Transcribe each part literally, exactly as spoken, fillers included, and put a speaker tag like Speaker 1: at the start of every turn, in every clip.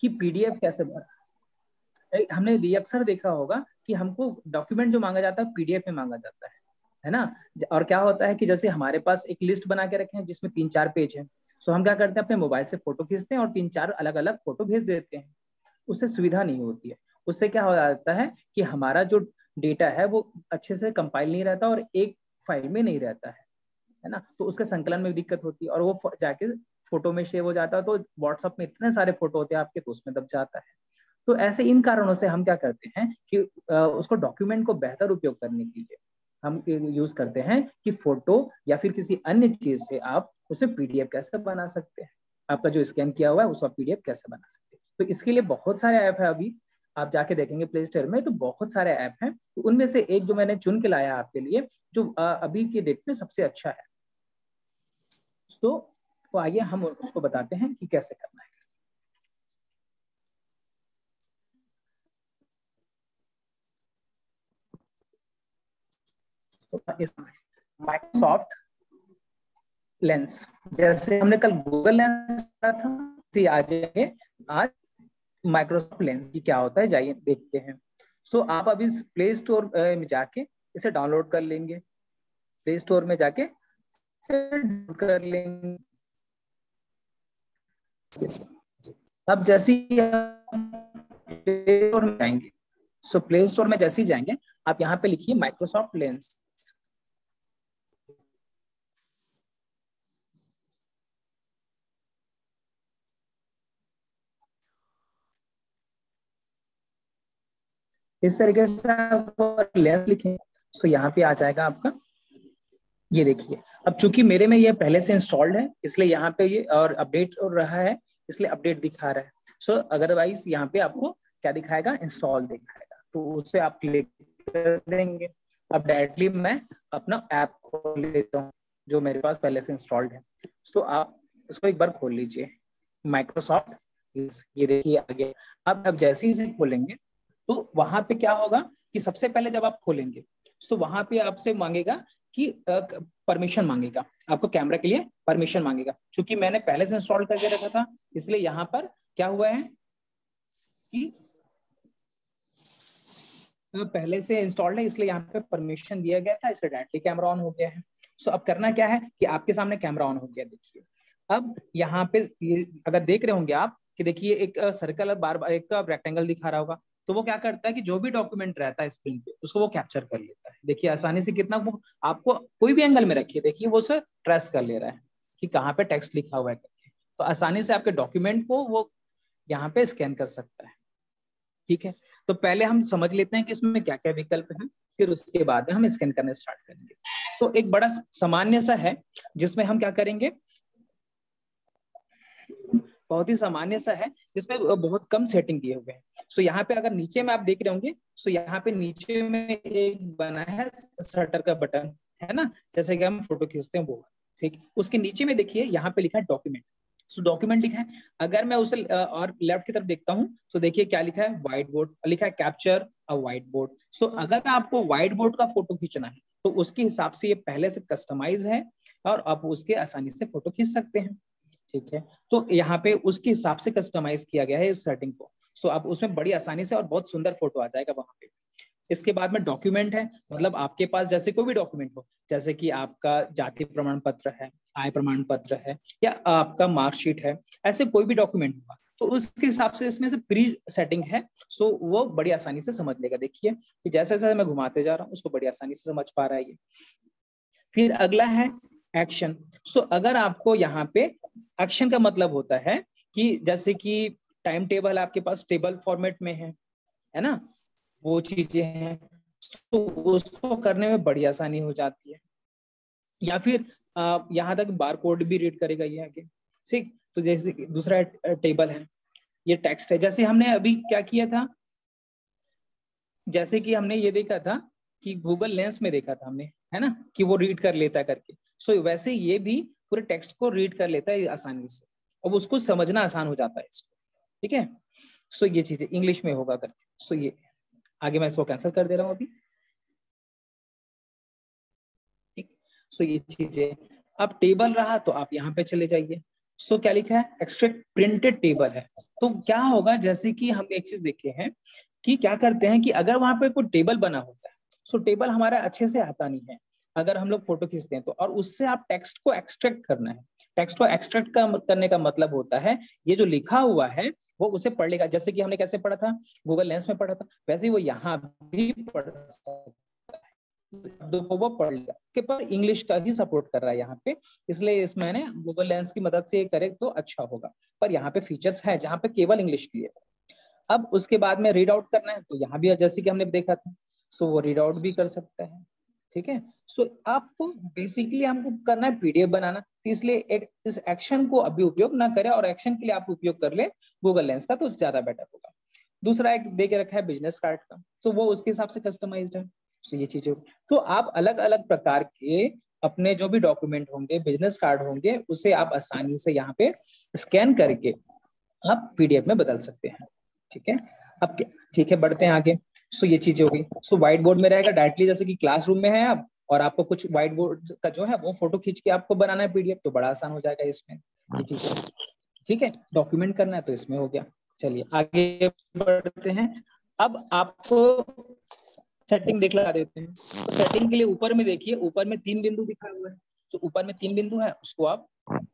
Speaker 1: कि पीडीएफ कैसे बना। हमने ये अक्सर देखा होगा कि हमको डॉक्यूमेंट जो मांगा जाता है पीडीएफ में मांगा जाता है, है ना। और क्या होता है कि जैसे हमारे पास एक लिस्ट बना के रखे हैं जिसमें तीन चार पेज है, सो हम क्या करते हैं अपने मोबाइल से फोटो खींचते हैं और तीन चार अलग अलग फोटो भेज देते हैं। उससे सुविधा नहीं होती है। उससे क्या हो जाता है कि हमारा जो डेटा है वो अच्छे से कंपाइल नहीं रहता और एक फाइल में नहीं रहता है, है ना। तो उसके संकलन में दिक्कत होती है और वो जाके फोटो में सेव हो जाता है। तो व्हाट्सएप में इतने सारे फोटो होते हैं आपके, तो उसमें दब जाता है। तो ऐसे इन कारणों से हम क्या करते हैं कि उसको डॉक्यूमेंट को बेहतर उपयोग करने के लिए हम यूज करते हैं कि फोटो या फिर किसी अन्य चीज से आप उसे पीडीएफ कैसे बना सकते हैं, आपका जो स्कैन किया हुआ है उसको पीडीएफ कैसे बना सकते हैं। तो इसके लिए बहुत सारे ऐप है, अभी आप जाके देखेंगे प्ले स्टोर में तो बहुत सारे ऐप हैं। तो उनमें से एक जो मैंने चुन के लाया आपके लिए, जो अभी के डेट में सबसे अच्छा है, तो, तो आइए हम उसको बताते हैं कि कैसे करना है। माइक्रोसॉफ्ट लेंस, जैसे हमने कल गूगल लेंस पढ़ा था, इसे आ जाएंगे आज माइक्रोसॉफ्ट लेंस की क्या होता है, जाइए देखते हैं। सो so, आप अभी प्ले स्टोर में जाके इसे डाउनलोड कर लेंगे, प्ले स्टोर में जाके इसे डाउनलोड कर लेंगे। अब जैसे ही प्ले स्टोर में जाएंगे, सो प्ले स्टोर में जैसे ही जाएंगे आप यहाँ पे लिखिए माइक्रोसॉफ्ट लेंस। इस तरीके से आप लेंस लिखें तो यहाँ पे आ जाएगा आपका, ये देखिए। अब चूंकि मेरे में ये पहले से इंस्टॉल्ड है इसलिए यहाँ पे ये और अपडेट हो रहा है, इसलिए अपडेट दिखा रहा है। सो अदरवाइज यहाँ पे आपको क्या दिखाएगा, इंस्टॉल दिखाएगा, तो उसे आप क्लिक कर देंगे। अब डायरेक्टली मैं अपना ऐप खोल लेता हूँ जो मेरे पास पहले से इंस्टॉल्ड है। सो आप इसको एक बार खोल लीजिए, माइक्रोसॉफ्ट, ये देखिए आ गया। अब अब जैसे ही इसे खोलेंगे तो वहां पे क्या होगा कि सबसे पहले जब आप खोलेंगे तो वहां पे आपसे मांगेगा कि परमिशन मांगेगा, आपको कैमरा के लिए परमिशन मांगेगा। क्योंकि मैंने पहले से इंस्टॉल करके रखा था इसलिए यहाँ पर क्या हुआ है कि पहले से इंस्टॉल्ड है इसलिए यहाँ पे परमिशन दिया गया था, इसलिए डायरेक्टली कैमरा ऑन हो गया है। सो अब करना क्या है कि आपके सामने कैमरा ऑन हो गया, देखिए। अब यहाँ पे अगर देख रहे होंगे आप कि देखिए एक सर्कल बार बार एक रेक्टेंगल दिखा रहा होगा, तो वो क्या करता है कि जो भी डॉक्यूमेंट रहता है स्क्रीन पे उसको वो कैप्चर कर लेता है। देखिए आसानी से कितना, वो आपको कोई भी एंगल में रखिए, देखिए वो उसे ट्रेस कर ले रहा है कि कहाँ पे टेक्स्ट लिखा हुआ है करके। तो आसानी से आपके डॉक्यूमेंट को वो यहाँ पे स्कैन कर सकता है। ठीक है, तो पहले हम समझ लेते हैं कि इसमें क्या क्या विकल्प हैं, फिर उसके बाद में हम स्कैन करना स्टार्ट करेंगे। तो एक बड़ा सामान्य सा है जिसमें हम क्या करेंगे, बहुत ही सामान्य सा है जिसमें बहुत कम सेटिंग दिए हुए हैं। सो यहाँ पे अगर नीचे में आप देख रहे होंगे, सो यहाँ पे नीचे में एक बना है शटर का बटन, है ना, जैसे कि हम फोटो खींचते हैं वो, ठीक। उसके नीचे में देखिए यहाँ पे लिखा है डॉक्यूमेंट। सो डॉक्यूमेंट लिखा है, अगर मैं उसे और लेफ्ट की तरफ देखता हूँ तो देखिए क्या लिखा है, व्हाइट बोर्ड लिखा है, capture a white board. So अगर आपको व्हाइट बोर्ड का फोटो खींचना है तो उसके हिसाब से ये पहले से कस्टमाइज है और आप उसके आसानी से फोटो खींच सकते हैं। ठीक है, तो यहाँ पे उसके हिसाब से कस्टमाइज किया गया है इस सेटिंग को। सो आप उसमें बड़ी आसानी से और बहुत सुंदर फोटो आ जाएगा वहां पे। इसके बाद में डॉक्यूमेंट है, मतलब आपके पास जैसे कोई भी डॉक्यूमेंट हो, जैसे कि आपका जाति प्रमाण पत्र है, आय प्रमाण पत्र है, या आपका मार्कशीट है, ऐसे कोई भी डॉक्यूमेंट होगा तो उसके हिसाब से इसमें से प्री सेटिंग है। सो वो बड़ी आसानी से समझ लेगा। देखिए कि जैसे जैसे मैं घुमाते जा रहा हूँ उसको बड़ी आसानी से समझ पा रहा है ये। फिर अगला है एक्शन। सो अगर आपको यहाँ पे एक्शन का मतलब होता है कि जैसे कि टाइम टेबल आपके पास टेबल फॉर्मेट में है है ना, वो चीजें हैं, तो उसको करने में बड़ी आसानी हो जाती है। या फिर यहाँ तक बार कोड भी रीड करेगा ये आगे, ठीक। तो जैसे दूसरा टेबल है, ये टेक्स्ट है, जैसे हमने अभी क्या किया था, जैसे कि हमने ये देखा था कि गूगल लेंस में देखा था हमने, है ना, कि वो रीड कर लेता करके। सो वैसे ये भी पूरे टेक्स्ट को रीड कर लेता है आसानी से, अब उसको समझना आसान हो जाता है इसको। ठीक है, सो ये चीजें इंग्लिश में होगा करके। सो ये आगे मैं इसको कैंसिल कर दे रहा हूँ अभी, ठीक। सो ये चीजें, अब टेबल रहा तो आप यहाँ पे चले जाइए। सो क्या लिखा है, एक्सट्रैक्ट प्रिंटेड टेबल है। तो क्या होगा, जैसे कि हम एक चीज देखे हैं कि क्या करते हैं कि अगर वहां पे कोई टेबल बना होता है, सो टेबल हमारा अच्छे से आता नहीं है अगर हम लोग फोटो खींचते हैं तो, और उससे आप टेक्स्ट को एक्सट्रैक्ट करना है। टेक्स्ट को एक्सट्रैक्ट का करने का मतलब होता है ये जो लिखा हुआ है वो उसे पढ़ लेगा। जैसे कि हमने कैसे पढ़ा था, गूगल लेंस में पढ़ा था, वैसे ही वो यहाँ भी पढ़ सकता है, को वो पढ़ लिया कि पर इंग्लिश का ही सपोर्ट कर रहा है यहाँ पे, इसलिए इसमें मैंने गूगल लेंस की मदद से करे तो अच्छा होगा। पर यहाँ पे फीचर्स है जहाँ पे केवल इंग्लिश की है। अब उसके बाद में रीड आउट करना है तो यहाँ भी जैसे कि हमने देखा था, सो वो रीड आउट भी कर सकता है। ठीक है, सो आपको बेसिकली हमको करना है पीडीएफ बनाना, तो इसलिए एक इस एक्शन को अभी उपयोग ना करें और एक्शन के लिए आप उपयोग कर ले गूगल लेंस का तो ज्यादा बेटर होगा। दूसरा एक दे के रखा है बिजनेस कार्ड का, तो वो उसके हिसाब से कस्टमाइज्ड है। तो ये चीजें, तो आप अलग अलग प्रकार के अपने जो भी डॉक्यूमेंट होंगे, बिजनेस कार्ड होंगे, उसे आप आसानी से यहाँ पे स्कैन करके आप पीडीएफ में बदल सकते हैं। ठीक है, अब ठीक है बढ़ते हैं आगे। सो ये चीजें हो गई। सो व्हाइट बोर्ड में रहेगा डायरेक्टली, जैसे कि क्लासरूम में है आप और आपको कुछ व्हाइट बोर्ड का जो है वो फोटो खींच के आपको बनाना है पीडीएफ, तो बड़ा आसान हो जाएगा इसमें। ये चीजें ठीक है, डॉक्यूमेंट करना है तो इसमें हो गया। चलिए आगे बढ़ते हैं। अब आपको सेटिंग दिखला देते हैं। तो सेटिंग के लिए ऊपर में देखिए, ऊपर में तीन बिंदु दिखा हुआ है, तो ऊपर में तीन बिंदु है उसको आप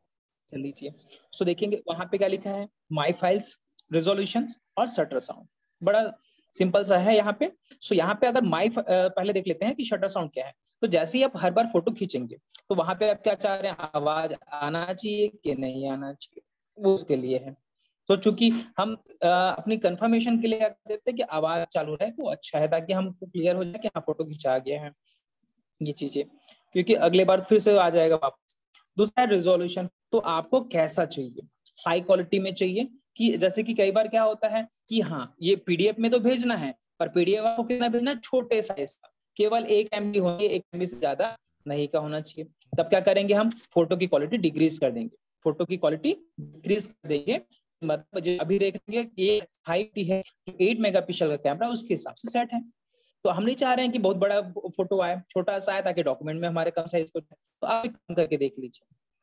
Speaker 1: चल लीजिए। सो देखेंगे वहां पे क्या लिखा है, माई फाइल्स, रेजोल्यूशन और शटर साउंड। बड़ा सिंपल सा है यहाँ पे। सो यहाँ पे अगर माई पहले देख लेते हैं कि शटर साउंड क्या है। तो जैसे ही आप हर बार फोटो खींचेंगे तो वहां पे आप क्या चाह रहे हैं, आवाज आना चाहिए कि नहीं आना चाहिए, वो उसके लिए है। तो चूंकि हम आ, अपनी कंफर्मेशन के लिए देते हैं कि आवाज चालू रहे तो अच्छा है, ताकि हमको क्लियर हो जाए कि हाँ फोटो खींचा गया है, ये चीजें, क्योंकि अगले बार फिर से आ जाएगा वापस। दूसरा है रिजोल्यूशन, तो आपको कैसा चाहिए, हाई क्वालिटी में चाहिए कि जैसे कि कई बार क्या होता है कि हाँ ये पीडीएफ में तो भेजना है, पर पीडीएफ आपको कितना भेजना, छोटे साइज का, केवल एक एमबी होंगे, एक एमबी से ज्यादा नहीं का होना चाहिए। तब क्या करेंगे, हम फोटो की क्वालिटी डिक्रीज कर देंगे, फोटो की क्वालिटी डिक्रीज कर देंगे। मतलब अभी देखेंगे ये हाई है, एट मेगापिक्सल का कैमरा उसके हिसाब से सेट है। तो हम नहीं चाह रहे हैं कि बहुत बड़ा फोटो आए, छोटा सा आए ताकि डॉक्यूमेंट में हमारे कम साइज को, तो आप कम करके देख लीजिए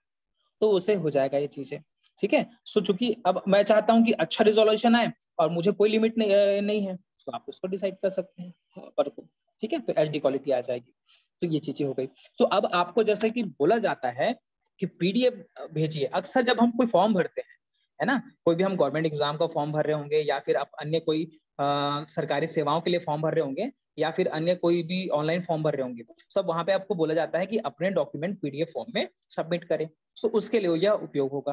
Speaker 1: तो उससे हो जाएगा ये चीजें। ठीक है, सो चूंकि अब मैं चाहता हूं कि अच्छा रिजोल्यूशन आए और मुझे कोई लिमिट नहीं, नहीं है, तो आप उसको डिसाइड कर सकते हैं पर को। ठीक है, तो एचडी क्वालिटी आ जाएगी। तो ये चीजें हो गई। तो अब आपको जैसे कि बोला जाता है कि पीडीएफ भेजिए, अक्सर जब हम कोई फॉर्म भरते हैं, है ना, कोई भी हम गवर्नमेंट एग्जाम का फॉर्म भर रहे होंगे या फिर आप अन्य कोई आ, सरकारी सेवाओं के लिए फॉर्म भर रहे होंगे या फिर अन्य कोई भी ऑनलाइन फॉर्म भर रहे होंगे, सब वहां पे आपको बोला जाता है कि अपने डॉक्यूमेंट पीडीएफ फॉर्म में सबमिट करें। सो उसके लिए यह उपयोग होगा।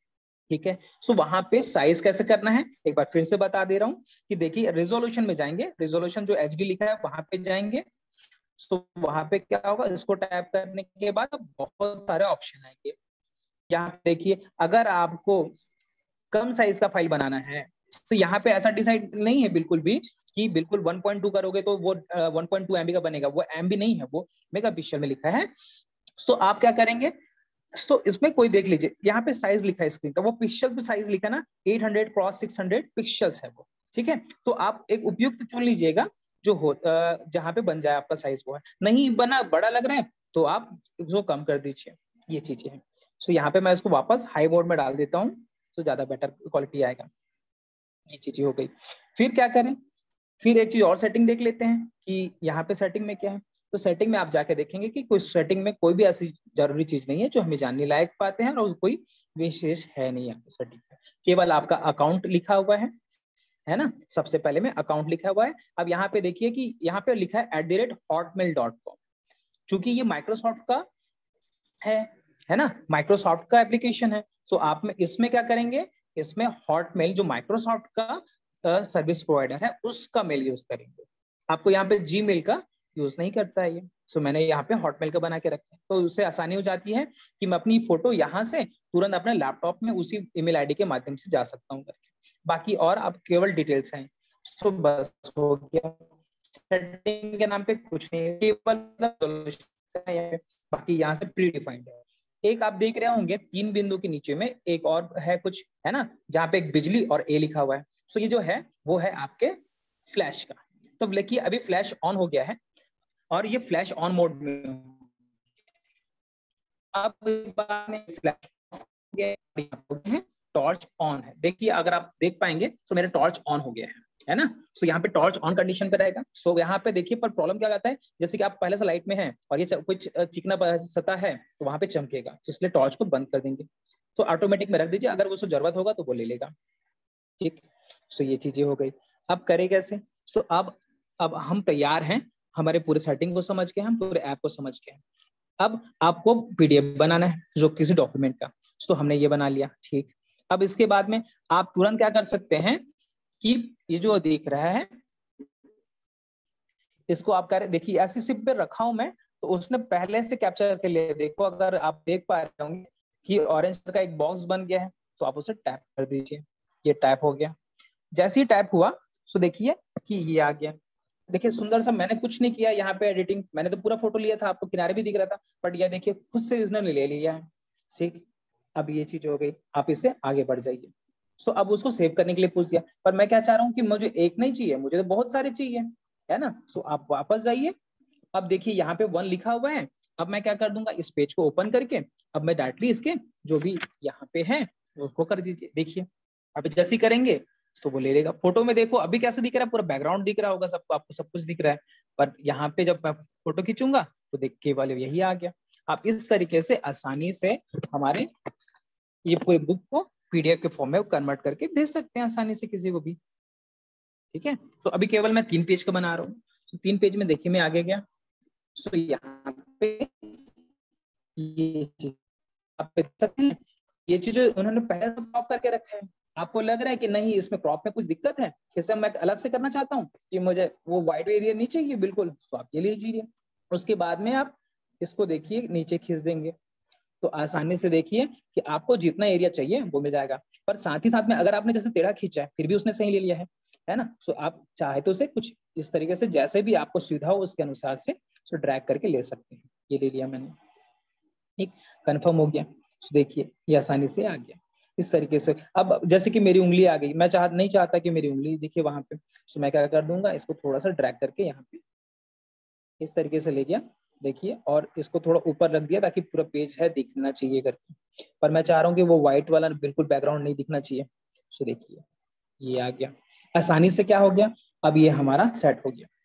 Speaker 1: ठीक है, सो वहां पे साइज कैसे करना है एक बार फिर से बता दे रहा हूँ कि देखिए रेजोल्यूशन में जाएंगे, रेजोल्यूशन जो एचडी लिखा है वहां पे जाएंगे। सो वहां पे क्या होगा, इसको टैप करने के बाद बहुत सारे ऑप्शन आएंगे। यहाँ देखिए अगर आपको कम साइज का फाइल बनाना है तो यहाँ पे ऐसा डिसाइड नहीं है बिल्कुल भी कि बिल्कुल वन पॉइंट टू करोगे तो वो वन पॉइंट टू एमबी का बनेगा, वो एमबी नहीं है, वो मेगापिक्सल में लिखा है। तो आप क्या करेंगे, तो इसमें कोई देख लीजिए यहाँ पे साइज लिखा है स्क्रीन का, वो पिक्सल पे साइज लिखा ना, eight hundred cross six hundred pixels है वो। ठीक है, तो आप एक उपयुक्त चुन लीजिएगा जो हो जहाँ पे बन जाए आपका साइज, वो है नहीं बना बड़ा लग रहा है तो आप उसको कम कर दीजिए, ये चीजें हैं। तो यहाँ पे मैं इसको वापस हाई मोड में डाल देता हूँ तो ज्यादा बेटर क्वालिटी आएगा। ये चीजें हो गई। फिर क्या करें, फिर एक चीज और सेटिंग देख लेते हैं कि यहाँ पे सेटिंग में क्या है। तो सेटिंग में आप जाके देखेंगे कि कोई सेटिंग में कोई भी ऐसी जरूरी चीज नहीं है जो हमें जानने लायक पाते हैं और कोई विशेष है नहीं यहाँ पे सेटिंग में, केवल आपका अकाउंट लिखा हुआ है है ना, सबसे पहले में अकाउंट लिखा हुआ है। अब यहाँ पे देखिए कि यहाँ पे लिखा है at the rate Hotmail dot com, चूंकि ये माइक्रोसॉफ्ट का है है ना, माइक्रोसॉफ्ट का एप्लीकेशन है। सो आप में इसमें क्या करेंगे, इसमें हॉटमेल जो माइक्रोसॉफ्ट का सर्विस प्रोवाइडर है उसका मेल यूज करेंगे। आपको यहाँ पे जीमेल का यूज नहीं करता है ये, सो मैंने यहाँ पे हॉटमेल का बना के रखा है, तो उससे आसानी हो जाती है कि मैं अपनी फोटो यहाँ से तुरंत अपने लैपटॉप में उसी ईमेल आईडी के माध्यम से जा सकता हूँ करके। बाकी और अब केवल डिटेल्स हैं, सो बस हो गया। सेटिंग के नाम पे कुछ नहीं, केवल बाकी यहाँ से प्री डिफाइंड है। एक आप देख रहे होंगे तीन बिंदु के नीचे में एक और है कुछ, है ना, जहाँ पे एक बिजली और ए लिखा हुआ है। सो ये जो है वो है आपके फ्लैश का। तो देखिए अभी फ्लैश ऑन हो गया है और ये फ्लैश ऑन मोड में, अब फ्लैश है टॉर्च ऑन है। देखिए अगर आप देख पाएंगे तो मेरा टॉर्च ऑन हो गया है, है ना। सो so, यहाँ पे टॉर्च ऑन कंडीशन पे रहेगा। सो so, यहाँ पे देखिए पर प्रॉब्लम क्या आता है, जैसे कि आप पहले से लाइट में हैं और ये कुछ चिकना सतह है तो वहां पे चमकेगा, तो इसलिए टॉर्च को बंद कर देंगे। तो so, ऑटोमेटिक में रख दीजिए, अगर उसको जरूरत होगा तो वो ले लेगा, ठीक। सो so, ये चीजें हो गई। अब करें कैसे। सो so, अब अब हम तैयार हैं, हमारे पूरे सेटिंग को समझ के, हम पूरे ऐप को समझ के। अब आपको पीडीएफ बनाना है जो किसी डॉक्यूमेंट का, तो हमने ये बना लिया, ठीक। अब इसके बाद में आप तुरंत क्या कर सकते हैं कि ये जो दिख रहा है इसको आप करें, देखिए ऐसी सिप पे रखा हूं मैं, तो उसने पहले से कैप्चर करके ले, देखो अगर आप देख पा रहे होंगे कि ऑरेंज का एक बॉक्स बन गया है, तो आप उसे टैप कर दीजिए, ये टैप हो गया। जैसे ही टैप हुआ तो देखिए कि ये आ गया। देखिए सुंदर सा, मैंने कुछ नहीं किया यहाँ पे एडिटिंग, मैंने तो पूरा फोटो लिया था, आपको किनारे भी दिख रहा था, बट ये देखिए खुद से इसने ले लिया है, ठीक। अब ये चीज हो गई, आप इससे आगे बढ़ जाइए। सो अब उसको सेव करने के लिए पूछ दिया, पर मैं क्या चाह रहा हूँ कि मुझे एक नहीं चाहिए, मुझे तो बहुत सारे चाहिए, है ना। सो आप वापस जाइए। अब देखिए यहाँ पे वन लिखा हुआ है। अब मैं क्या कर दूंगा, इस पेज को ओपन करके अब मैं डायरेक्टली इसके जो भी यहाँ पे है उसको कर दीजिए। देखिए अब जैसे ही करेंगे तो वो ले लेगा। फोटो में देखो अभी कैसे दिख रहा है, पूरा बैकग्राउंड दिख रहा होगा सबको, आपको सब कुछ दिख रहा है, पर यहाँ पे जब मैं फोटो खींचूंगा तो देख के वाले यही आ गया। आप इस तरीके से आसानी से हमारे ये पूरे बुक को पीडीएफ के फॉर्म में कन्वर्ट करके भेज सकते हैं आसानी से किसी को भी, ठीक है। तो अभी केवल मैं तीन पेज का बना रहा हूँ, तो तीन पेज में देखिए मैं आगे गया। सो यहाँ पे ये चीज आप देख सकते हैं, ये चीज उन्होंने पहले से क्रॉप करके रखा है। आपको लग रहा है कि नहीं इसमें क्रॉप में कुछ दिक्कत है, फिर से मैं अलग से करना चाहता हूँ कि मुझे वो वाइड एरिया नहीं चाहिए बिल्कुल, तो आप ये लीजिए। उसके बाद में आप इसको देखिए नीचे खींच देंगे, तो आसानी से देखिए कि आपको जितना एरिया चाहिए वो मिल जाएगा। पर साथ ही साथ में अगर आपने जैसे टेढ़ा खींचा है फिर भी उसने सही ले लिया है, है ना। सो आप चाहे तो उसे कुछ इस तरीके से जैसे भी आपको सुविधा हो उसके अनुसार से सो ड्रैग करके ले सकते हैं। ये ले लिया मैंने, ठीक, कंफर्म हो गया। सो देखिए ये आसानी से आ गया इस तरीके से। अब जैसे कि मेरी उंगली आ गई, मैं चाह नहीं चाहता कि मेरी उंगली दिखे वहां पे, सो मैं क्या कर दूंगा, इसको थोड़ा सा ड्रैग करके यहाँ पे इस तरीके से ले गया, देखिए, और इसको थोड़ा ऊपर रख दिया ताकि पूरा पेज है दिखना चाहिए करके, पर मैं चाह रहा हूँ कि वो व्हाइट वाला बिल्कुल बैकग्राउंड नहीं दिखना चाहिए। सो देखिए ये आ गया आसानी से, क्या हो गया, अब ये हमारा सेट हो गया।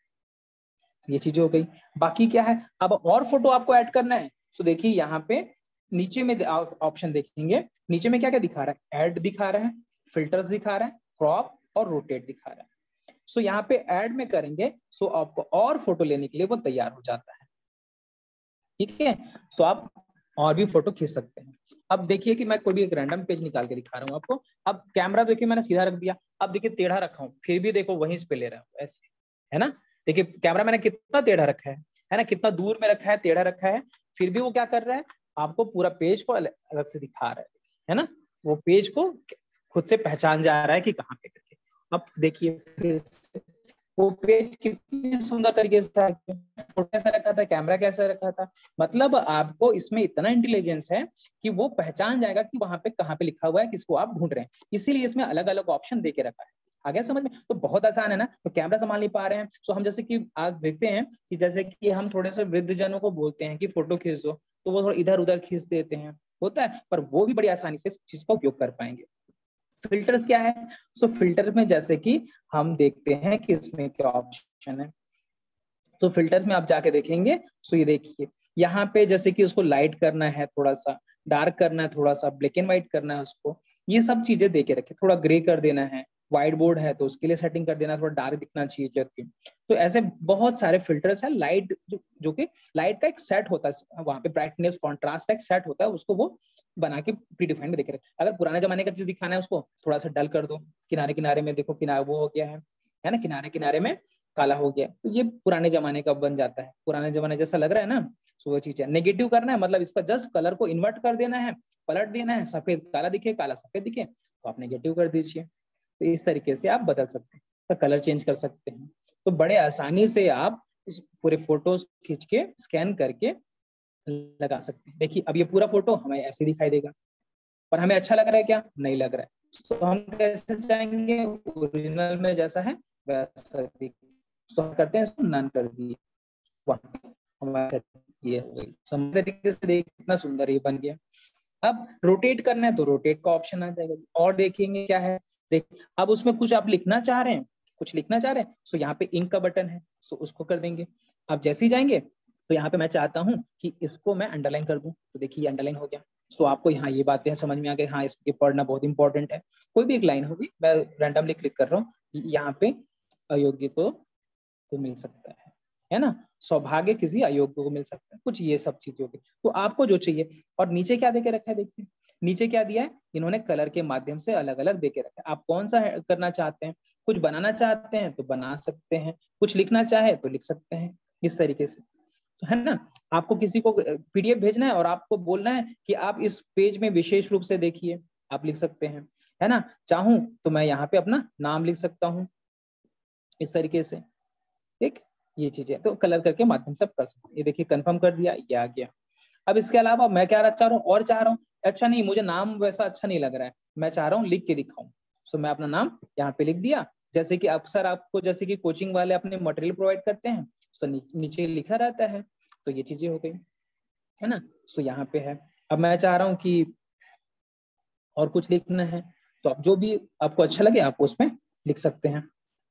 Speaker 1: ये चीजें हो गई। बाकी क्या है, अब और फोटो आपको ऐड करना है। सो देखिए यहाँ पे नीचे में ऑप्शन देखेंगे, नीचे में क्या क्या दिखा रहा है, ऐड दिखा रहा है, फिल्टर्स दिखा रहा है, क्रॉप और रोटेट दिखा रहा है। सो यहाँ पे ऐड में करेंगे सो आपको और फोटो लेने के लिए वो तैयार हो जाता है, ठीक है। सो आप और भी फोटो खींच सकते हैं। अब देखिए कि मैं कोई भी एक रैंडम पेज निकाल के दिखा रहा हूँ आपको। अब कैमरा देखिए मैंने सीधा रख दिया, अब देखिए टेढ़ा रखा हूँ फिर भी देखो वहीं पे ले रहा हूँ ऐसे, है ना। देखिए कैमरा मैंने कितना टेढ़ा रखा है है ना, कितना दूर में रखा है, टेढ़ा रखा है, फिर भी वो क्या कर रहा है, आपको पूरा पेज को अलग से दिखा रहा है, है ना। वो पेज को खुद से पहचान जा रहा है कि कहाँ पे करके। अब देखिए फिर वो पेज कितनी सुंदर तरीके से था, फोटो कैसा रखा था, कैमरा कैसा रखा था, मतलब आपको इसमें इतना इंटेलिजेंस है कि वो पहचान जाएगा कि वहां पे कहाँ पे लिखा हुआ है, किसको आप ढूंढ रहे हैं। इसीलिए इसमें अलग अलग ऑप्शन दे के रखा है। आ गया समझ में, तो बहुत आसान है ना। तो कैमरा संभाल नहीं पा रहे हैं, तो हम जैसे कि आज देखते हैं कि जैसे कि हम थोड़े से वृद्ध जनों को बोलते हैं कि फोटो खींच दो, तो वो थोड़ा इधर उधर खींच देते हैं, होता है, पर वो भी बड़ी आसानी से इस चीज का उपयोग कर पाएंगे। फिल्टर्स क्या है, सो फिल्टर में जैसे कि हम देखते हैं कि इसमें क्या ऑप्शन है। तो फिल्टर्स में आप जाके देखेंगे, सो ये देखिए यहाँ पे जैसे कि उसको लाइट करना है, थोड़ा सा डार्क करना है, थोड़ा सा ब्लैक एंड व्हाइट करना है उसको, ये सब चीजें दे के रखे, थोड़ा ग्रे कर देना है, व्हाइट बोर्ड है तो उसके लिए सेटिंग कर देना, थोड़ा डार्क दिखना चाहिए करके। तो ऐसे बहुत सारे फिल्टर्स है। लाइट जो, जो कि लाइट का एक सेट होता है वहां पे, ब्राइटनेस कॉन्ट्रास्ट का एक सेट होता है, उसको वो बना के प्री डिफाइंड में देखे रखे। अगर पुराने जमाने का चीज दिखाना है उसको थोड़ा सा डल कर दो, किनारे किनारे में देखो किनारे वो हो गया है है ना, किनारे किनारे में काला हो गया, तो ये पुराने जमाने का बन जाता है, पुराने जमाने जैसा लग रहा है ना। तो वो चीज है, नेगेटिव करना है मतलब इसका जस्ट कलर को इन्वर्ट कर देना है, पलट देना है, सफेद काला दिखे काला सफेद दिखे तो आप नेगेटिव कर दीजिए। तो इस तरीके से आप बदल सकते हैं, तो कलर चेंज कर सकते हैं। तो बड़े आसानी से आप इस पूरे फोटोज खींच के स्कैन करके लगा सकते हैं। देखिए अब ये पूरा फोटो हमें ऐसे दिखाई देगा, पर हमें अच्छा लग रहा है क्या, नहीं लग रहा है, तो हम कैसे जाएंगे, ओरिजिनल में जैसा है वैसा तो हम करते हैं, इसको नन कर दिए, ये हो गई। समझ तरीके से देख कितना सुंदर ये बन गया। अब रोटेट करना है तो रोटेट का ऑप्शन आ जाएगा। और देखेंगे क्या है, देख अब उसमें कुछ आप लिखना चाह रहे हैं, कुछ लिखना चाह रहे हैं, सो यहाँ पे इंक का बटन है, सो उसको कर देंगे। अब जैसे ही जाएंगे तो यहाँ पे मैं चाहता हूँ कि इसको मैं अंडरलाइन कर दूं, तो देखिए अंडरलाइन हो गया। सो आपको यहाँ ये बातें समझ में आ गई, हाँ इसके पढ़ना बहुत इंपॉर्टेंट है। कोई भी एक लाइन होगी, मैं रैंडमली क्लिक कर रहा हूँ, यहाँ पे अयोग्य को तो मिल सकता है है ना, सौभाग्य किसी अयोग्य को मिल सकता है, कुछ ये सब चीजें होगी। तो आपको जो चाहिए, और नीचे क्या देके रखा है, देखिए नीचे क्या दिया है, इन्होंने कलर के माध्यम से अलग अलग देके रखा है। आप कौन सा करना चाहते हैं, कुछ बनाना चाहते हैं तो बना सकते हैं, कुछ लिखना चाहे तो लिख सकते हैं, इस तरीके से, तो है ना। आपको किसी को पीडीएफ भेजना है और आपको बोलना है कि आप इस पेज में विशेष रूप से देखिए, आप लिख सकते हैं, है ना। चाहूं तो मैं यहाँ पे अपना नाम लिख सकता हूँ इस तरीके से, ठीक, ये चीजें तो कलर करके माध्यम से कर सकते हैं। ये देखिए कंफर्म कर दिया, ये आ गया। अब इसके अलावा मैं क्या चाह रहा हूँ, और चाह रहा हूँ, अच्छा नहीं मुझे नाम वैसा अच्छा नहीं लग रहा है, मैं चाह रहा हूँ लिख के दिखाऊं, सो मैं अपना नाम यहाँ पे लिख दिया। जैसे कि अक्सर आपको जैसे कि कोचिंग वाले अपने मटेरियल प्रोवाइड करते हैं, तो नीचे लिखा रहता है, तो ये चीजें हो गई, है ना। सो यहाँ पे है। अब मैं चाह रहा हूँ कि और कुछ लिखना है, तो आप जो भी आपको अच्छा लगे आप उसमें लिख सकते हैं।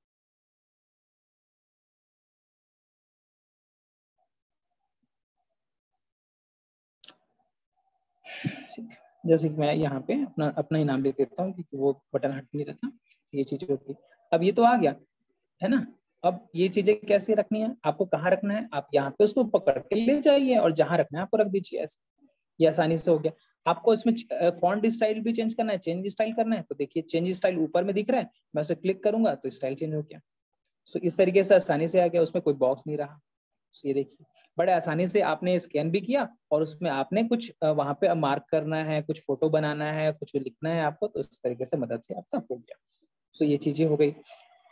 Speaker 1: जैसे कि मैं यहाँ पे अपना अपना ही नाम लिख देता हूँ क्योंकि वो बटन हट नहीं रहता, ये चीज होगी। अब ये तो आ गया, है ना। अब ये चीजें कैसे रखनी है, आपको कहाँ रखना है, आप यहाँ पे उसको पकड़ के ले जाइए और जहां रखना है आपको रख दीजिए, ऐसे ये आसानी से हो गया। आपको इसमें फॉन्ट स्टाइल भी चेंज करना है, चेंज स्टाइल करना है, तो देखिए चेंज स्टाइल ऊपर में दिख रहा है, मैं उसे क्लिक करूंगा तो स्टाइल चेंज हो गया। सो इस तरीके से आसानी से आ गया, उसमें कोई बॉक्स नहीं रहा। ये देखिए बड़े आसानी से आपने स्कैन भी किया और उसमें आपने कुछ वहां पे मार्क करना है, कुछ फोटो बनाना है, कुछ लिखना है आपको, तो इस तरीके से मदद से आपका हो गया। तो ये चीजें हो गई,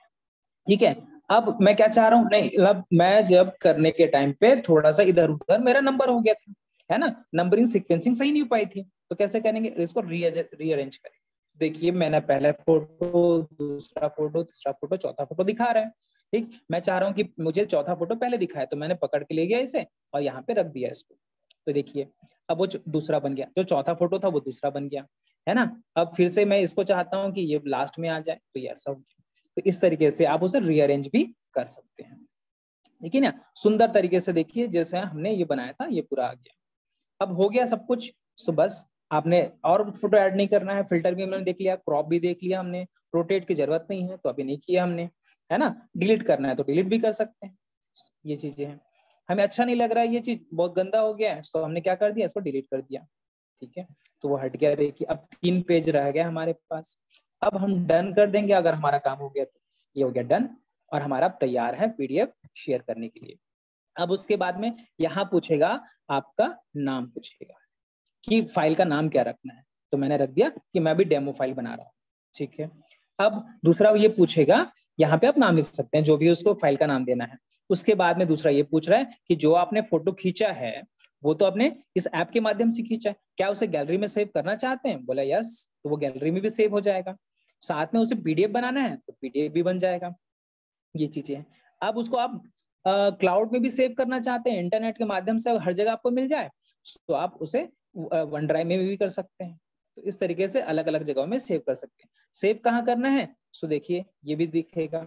Speaker 1: ठीक है। अब मैं क्या चाह रहा हूँ, नहीं अब मैं जब करने के टाइम पे थोड़ा सा इधर उधर मेरा नंबर हो गया था, है ना, नंबरिंग सीक्वेंसिंग सही नहीं हो पाई थी, तो कैसे करेंगे, इसको रीअरेंज करें। देखिए मैंने पहला फोटो, दूसरा फोटो, तीसरा फोटो, चौथा फोटो दिखा रहा है, ठीक। मैं चाह रहा हूँ कि मुझे चौथा फोटो पहले दिखाए, तो मैंने पकड़ के ले गया इसे और यहाँ पे रख दिया इसको, तो देखिए अब वो दूसरा बन गया, जो चौथा फोटो था वो दूसरा बन गया, है ना। अब फिर से मैं इसको चाहता हूँ कि ये लास्ट में आ जाए, तो ये ऐसा हो गया। तो इस तरीके से आप उसे रीअरेंज भी कर सकते हैं, देखिए ना, सुंदर तरीके से। देखिए जैसे हमने ये बनाया था ये पूरा आ गया। अब हो गया सब कुछ, सो बस आपने और फोटो ऐड नहीं करना है, फिल्टर भी हमने देख लिया, क्रॉप भी देख लिया हमने, रोटेट की जरूरत नहीं है तो अभी नहीं किया हमने, है ना। डिलीट करना है तो डिलीट भी कर सकते हैं, ये चीजें हैं। हमें अच्छा नहीं लग रहा है, ये चीज बहुत गंदा हो गया है, तो हमने क्या कर दिया, इसको डिलीट कर दिया, ठीक है। तो वो हट गया, देखिए अब तीन पेज रह गया हमारे पास। अब हम डन कर देंगे, अगर हमारा काम हो गया तो ये हो गया डन, और हमारा तैयार है पीडीएफ शेयर करने के लिए। अब उसके बाद में यहाँ पूछेगा, आपका नाम पूछेगा कि फाइल का नाम क्या रखना है, तो मैंने रख दिया कि मैं भी डेमो फाइल बना रहा हूँ, ठीक है। अब दूसरा ये पूछेगा, यहाँ पे आप नाम लिख सकते हैं जो भी उसको फाइल का नाम देना है। उसके बाद में दूसरा ये पूछ रहा है कि जो आपने फोटो खींचा है वो तो आपने इस ऐप के माध्यम से खींचा है, क्या उसे गैलरी में सेव करना चाहते हैं, बोला यस, तो वो गैलरी में भी सेव हो जाएगा। साथ में उसे पीडीएफ बनाना है तो पीडीएफ भी बन जाएगा, ये चीजें हैं। अब उसको आप क्लाउड में भी सेव करना चाहते हैं, इंटरनेट के माध्यम से हर जगह आपको मिल जाए, तो आप उसे वन ड्राइव में भी कर सकते हैं। तो इस तरीके से अलग अलग जगहों में सेव कर सकते हैं। सेव कहाँ करना है, सो देखिए ये भी दिखेगा,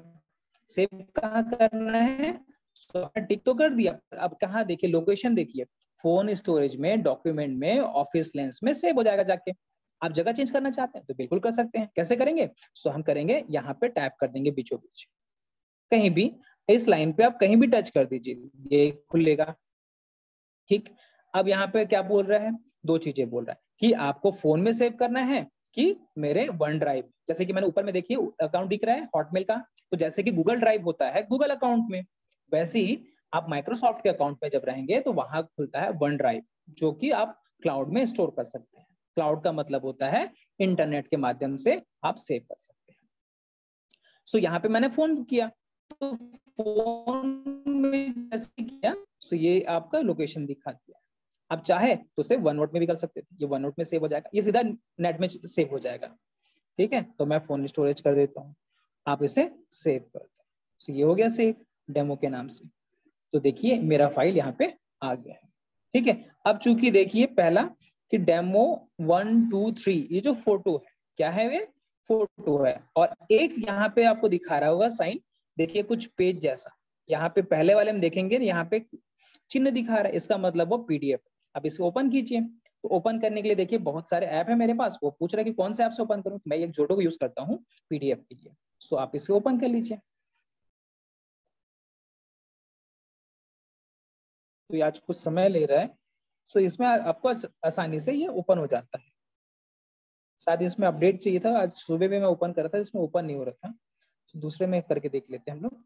Speaker 1: सेव कहाँ करना है, तो टिक तो कर दिया। अब कहाँ देखिए, लोकेशन देखिए, फोन स्टोरेज में, डॉक्यूमेंट में, ऑफिस लेंस में सेव हो जाएगा जाके। आप जगह चेंज करना चाहते हैं तो बिल्कुल कर सकते हैं, कैसे करेंगे, सो हम करेंगे यहाँ पे टैप कर देंगे बीचों बीच, कहीं भी इस लाइन पे आप कहीं भी टच कर दीजिए, ये खुलेगा, ठीक। अब यहाँ पे क्या बोल रहा है, दो चीजें बोल रहा है कि आपको फोन में सेव करना है कि मेरे वन ड्राइव, जैसे कि मैंने ऊपर में देखिए अकाउंट दिख रहा है हॉटमेल का, तो जैसे कि गूगल ड्राइव होता है गूगल अकाउंट में, वैसे ही आप माइक्रोसॉफ्ट के अकाउंट में जब रहेंगे तो वहां खुलता है वन ड्राइव, जो कि आप क्लाउड में स्टोर कर सकते हैं। क्लाउड का मतलब होता है इंटरनेट के माध्यम से आप सेव कर सकते हैं। सो यहाँ पे मैंने फोन किया, तो फोन में जैसे किया, सो ये आपका लोकेशन दिखा दिया। अब चाहे तो उसे वन नोट में भी कर सकते थे, ये वन नोट में सेव हो जाएगा, ये सीधा नेट में सेव हो जाएगा, ठीक है। तो मैं फोन स्टोरेज कर देता हूँ, आप इसे सेव कर दो, तो ये हो गया सेव डेमो के नाम से। तो देखिए मेरा फाइल यहाँ पे आ गया है, ठीक है। अब चूंकि देखिए पहला कि डेमो वन टू थ्री ये जो फोटो है क्या है, वे फोटो है। और एक यहाँ पे आपको दिखा रहा होगा साइन, देखिए कुछ पेज जैसा, यहाँ पे पहले वाले में देखेंगे यहाँ पे चिन्ह दिखा रहा है, इसका मतलब वो पीडीएफ। अब इसको ओपन कीजिए। तो ओपन करने के लिए देखिए बहुत सारे ऐप है मेरे पास, वो पूछ रहा है कि कौन से ऐप से ओपन करूं। मैं एक जोडो को यूज करता हूँ पीडीएफ के लिए, सो आप इसे ओपन कर लीजिए। तो ये आज कुछ समय ले रहा है, सो इसमें आपको आसानी से ये ओपन हो जाता है। शायद इसमें अपडेट चाहिए था, आज सुबह में मैं ओपन कर रहा था, इसमें ओपन नहीं हो रहा था। तो दूसरे में करके देख लेते हैं हम लोग।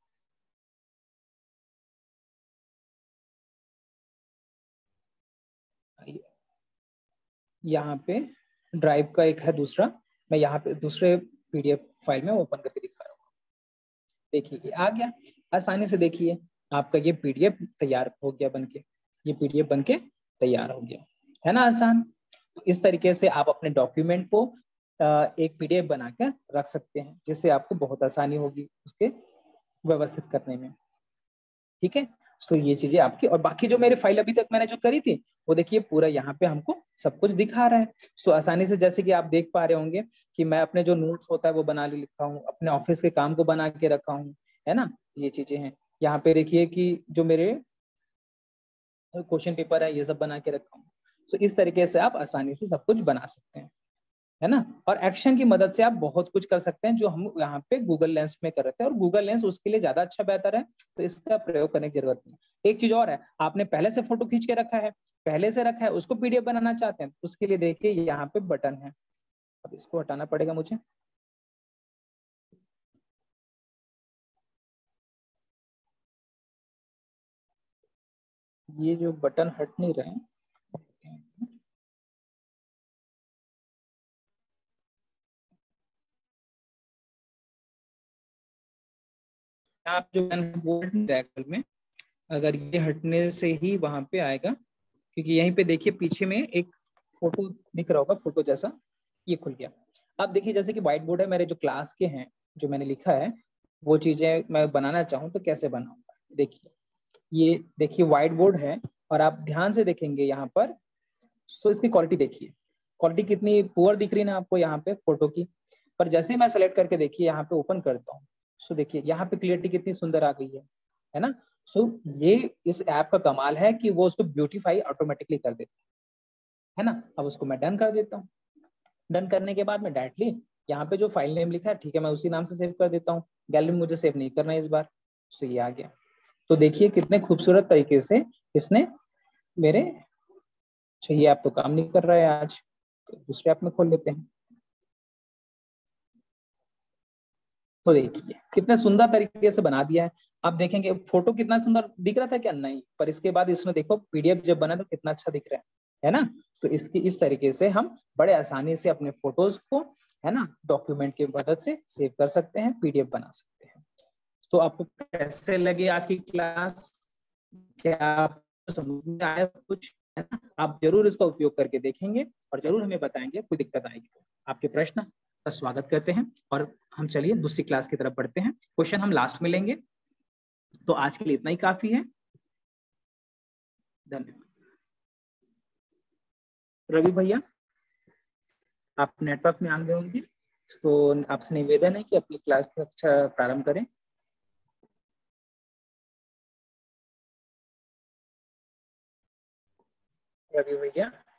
Speaker 1: यहाँ पे ड्राइव का एक है दूसरा, मैं यहाँ पे दूसरे पीडीएफ फाइल में ओपन करके दिखा रहा हूँ। देखिए ये आ गया, आसानी से देखिए आपका ये पीडीएफ तैयार हो गया बनके, ये पीडीएफ बनके तैयार हो गया, है ना आसान। तो इस तरीके से आप अपने डॉक्यूमेंट को एक पीडीएफ बनाकर रख सकते हैं, जिससे आपको बहुत आसानी होगी उसके व्यवस्थित करने में। ठीक है, तो ये चीजें आपकी, और बाकी जो मेरे फाइल अभी तक मैंने जो करी थी वो देखिए पूरा यहाँ पे हमको सब कुछ दिखा रहा है। सो आसानी से, जैसे कि आप देख पा रहे होंगे कि मैं अपने जो नोट्स होता है वो बना लिखा हूँ, अपने ऑफिस के काम को बना के रखा हूँ, है ना। ये चीजें हैं यहाँ पे, देखिए कि जो मेरे क्वेश्चन पेपर है ये सब बना के रखा हूँ। सो इस तरीके से आप आसानी से सब कुछ बना सकते हैं, है ना। और एक्शन की मदद से आप बहुत कुछ कर सकते हैं, जो हम यहाँ पे गूगल लेंस में कर रहे थे, और गूगल लेंस उसके लिए ज्यादा अच्छा बेहतर है, तो इसका प्रयोग करने की जरूरत नहीं। एक चीज और है, आपने पहले से फोटो खींच के रखा है, पहले से रखा है, उसको पीडीएफ बनाना चाहते हैं, उसके लिए देखिए यहाँ पे बटन है। अब इसको हटाना पड़ेगा मुझे। ये जो बटन हट नहीं रहे हैं, आप जो बोर्ड में, अगर ये हटने से ही वहां पे आएगा, क्योंकि यहीं पे देखिए पीछे में एक फोटो दिख रहा होगा, फोटो जैसा, ये खुल गया। अब देखिए जैसे कि व्हाइट बोर्ड है मेरे जो क्लास के हैं, जो मैंने लिखा है वो चीजें मैं बनाना चाहूँ तो कैसे बनाऊंगा। देखिए ये देखिए व्हाइट बोर्ड है, और आप ध्यान से देखेंगे यहाँ पर, तो इसकी क्वालिटी देखिए, क्वालिटी कितनी पुअर दिख रही है ना आपको यहाँ पे फोटो की। पर जैसे ही मैं सेलेक्ट करके देखिए यहाँ पे ओपन करता हूँ, सो देखिए यहाँ पे क्लियरिटी कितनी सुंदर आ गई है है ना। सो ये इस ऐप का कमाल है कि वो उसको ब्यूटीफाई ऑटोमेटिकली कर देता है ना। अब उसको मैं डन कर देता हूँ। डन करने के बाद मैं डायरेक्टली यहाँ पे जो फाइल नेम लिखा है, ठीक है, मैं उसी नाम से सेव कर देता हूँ। गैलरी में मुझे सेव नहीं करना है इस बार। सो ये आ गया। तो देखिए कितने खूबसूरत तरीके से इसने मेरे, चाहिए आप तो काम नहीं कर रहा है आज, तो दूसरे ऐप में खोल लेते हैं। तो देखिए कितने सुंदर तरीके से बना दिया है। आप देखेंगे फोटो कितना सुंदर दिख रहा था क्या, नहीं, पर इसके बाद इसमें देखो पीडीएफ जब बना तो कितना अच्छा दिख रहा है है ना। तो इसकी इस तरीके से हम बड़े आसानी से अपने फोटोज को, है ना, डॉक्यूमेंट की मदद से सेव कर सकते हैं, पीडीएफ बना सकते हैं। तो आपको कैसे लगे आज की क्लास, क्या आपको समझ में आया कुछ, है ना। आप जरूर इसका उपयोग करके देखेंगे और जरूर हमें बताएंगे, कोई दिक्कत आएगी तो आपके प्रश्न का स्वागत करते हैं। और हम चलिए दूसरी क्लास की तरफ बढ़ते हैं, क्वेश्चन हम लास्ट में लेंगे। तो आज के लिए इतना ही काफी है। धन्यवाद। रवि भैया, आप नेटवर्क में आ गए होंगे, तो आपसे निवेदन है कि अपनी क्लास को अच्छा प्रारंभ करें। रवि भैया।